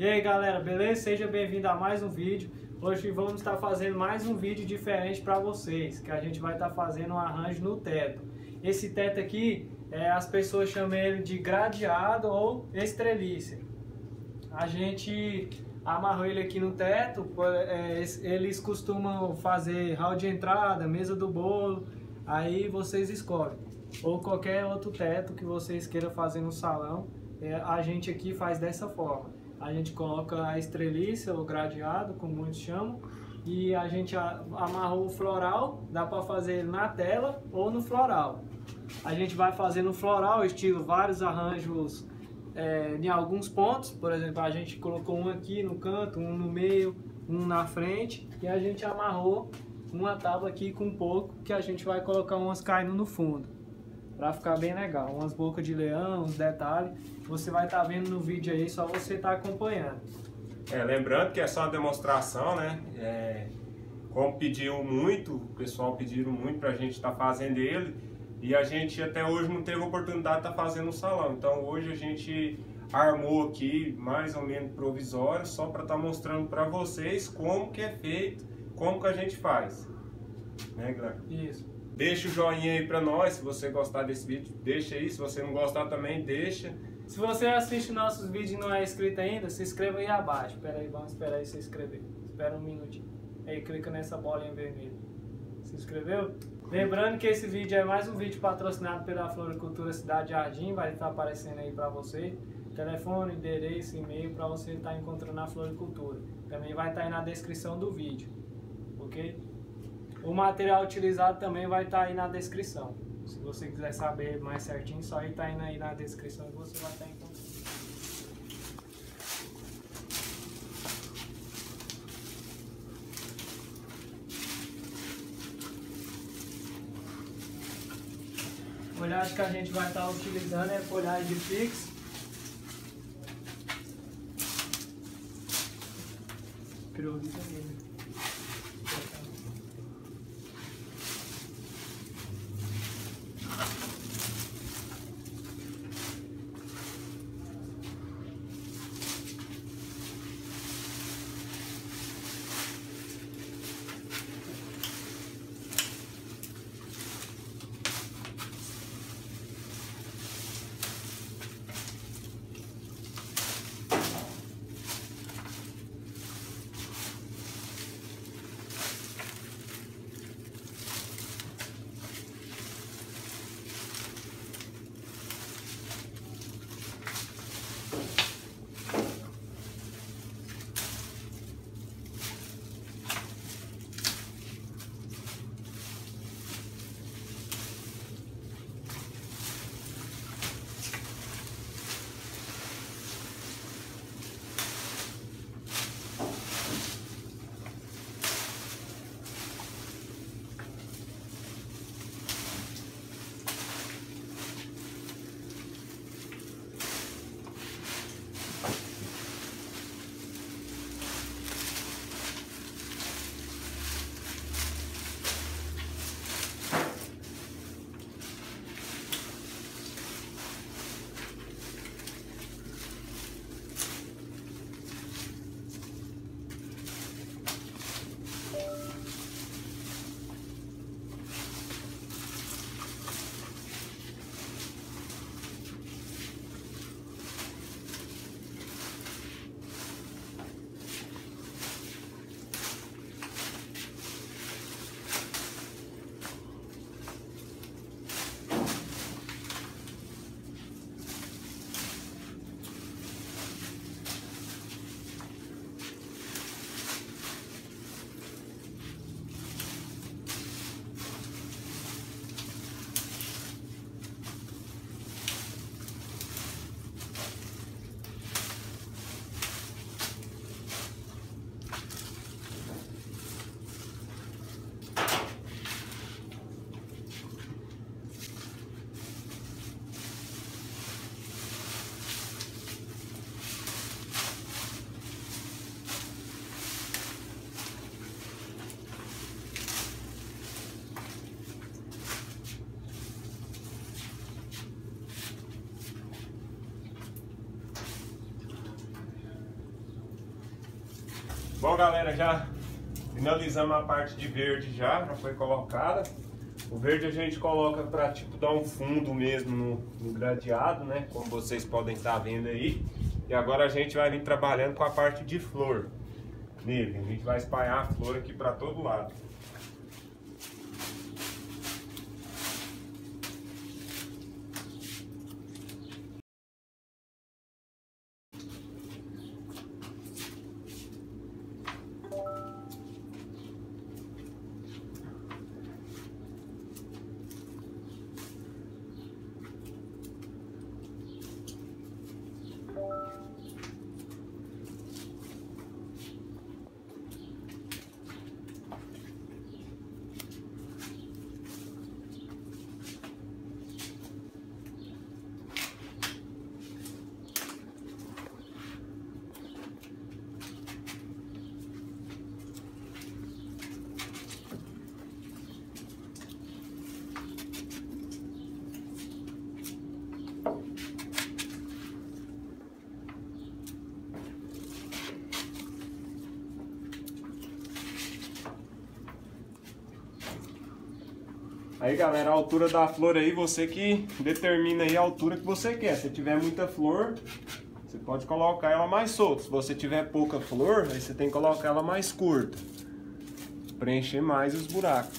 E aí galera, beleza? Seja bem-vindo a mais um vídeo. Hoje vamos estar fazendo mais um vídeo diferente para vocês, que a gente vai estar fazendo um arranjo no teto. Esse teto aqui, as pessoas chamam ele de gradeado ou estrelice. A gente amarrou ele aqui no teto, eles costumam fazer hall de entrada, mesa do bolo, aí vocês escolhem. Ou qualquer outro teto que vocês queiram fazer no salão, a gente aqui faz dessa forma. A gente coloca a estrelice ou gradeado, como muitos chamam, e a gente amarrou o floral, dá para fazer na tela ou no floral. A gente vai fazer no floral, estilo vários arranjos em alguns pontos. Por exemplo, a gente colocou um aqui no canto, um no meio, um na frente, e a gente amarrou uma tábua aqui com pouco, que a gente vai colocar umas caindo no fundo, para ficar bem legal, umas bocas de leão, uns detalhes. Você vai estar vendo no vídeo aí, só você tá acompanhando. Lembrando que é só uma demonstração, né? Como pediu muito, o pessoal pediram muito pra gente estar fazendo ele, e a gente até hoje não teve oportunidade de estar fazendo no salão. Então hoje a gente armou aqui mais ou menos provisório, só para estar mostrando para vocês como que é feito, como que a gente faz, né, Guilherme? Isso. Deixa o joinha aí pra nós, se você gostar desse vídeo, deixa aí. Se você não gostar também, deixa. Se você assiste nossos vídeos e não é inscrito ainda, se inscreva aí abaixo. Espera aí, vamos esperar aí se inscrever. Espera um minutinho. Aí clica nessa bolinha vermelha. Se inscreveu? Lembrando que esse vídeo é mais um vídeo patrocinado pela Floricultura Cidade Jardim. Vai estar aparecendo aí pra você. Telefone, endereço, e-mail para você estar encontrando a Floricultura. Também vai estar aí na descrição do vídeo. Ok? O material utilizado também vai estar aí na descrição. Se você quiser saber mais certinho, só está indo aí na descrição e você vai estar encontrando. A folhagem que a gente vai estar utilizando é folhagem de fix. Criolita mesmo. Bom, galera, já finalizamos a parte de verde, já foi colocada. O verde a gente coloca para tipo dar um fundo mesmo no gradeado, né? Como vocês podem estar vendo aí. E agora a gente vai vir trabalhando com a parte de flor nele. A gente vai espalhar a flor aqui para todo lado. Aí, galera, a altura da flor aí, você que determina aí a altura que você quer. Se tiver muita flor, você pode colocar ela mais solta. Se você tiver pouca flor, aí você tem que colocar ela mais curta. Preencher mais os buracos.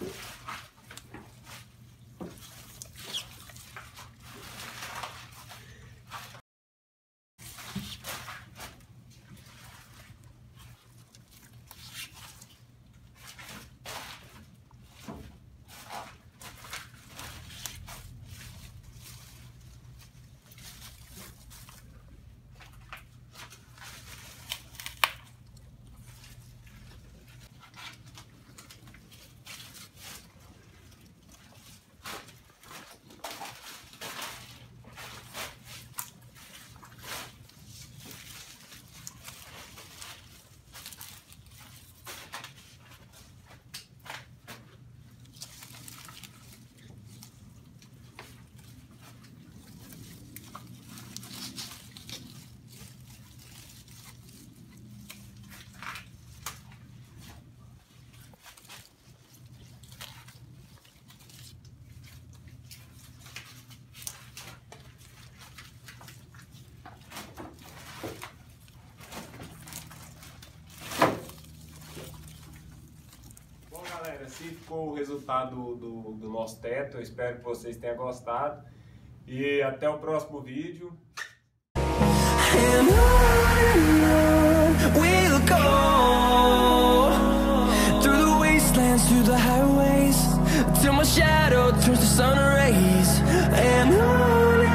Assim ficou o resultado do nosso teto. Eu espero que vocês tenham gostado e até o próximo vídeo. We'll go through the wastelands, through the highways, till my shadow turns to sun rays. And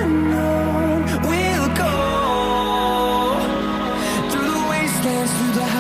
on we'll go through the wastelands, through the highways.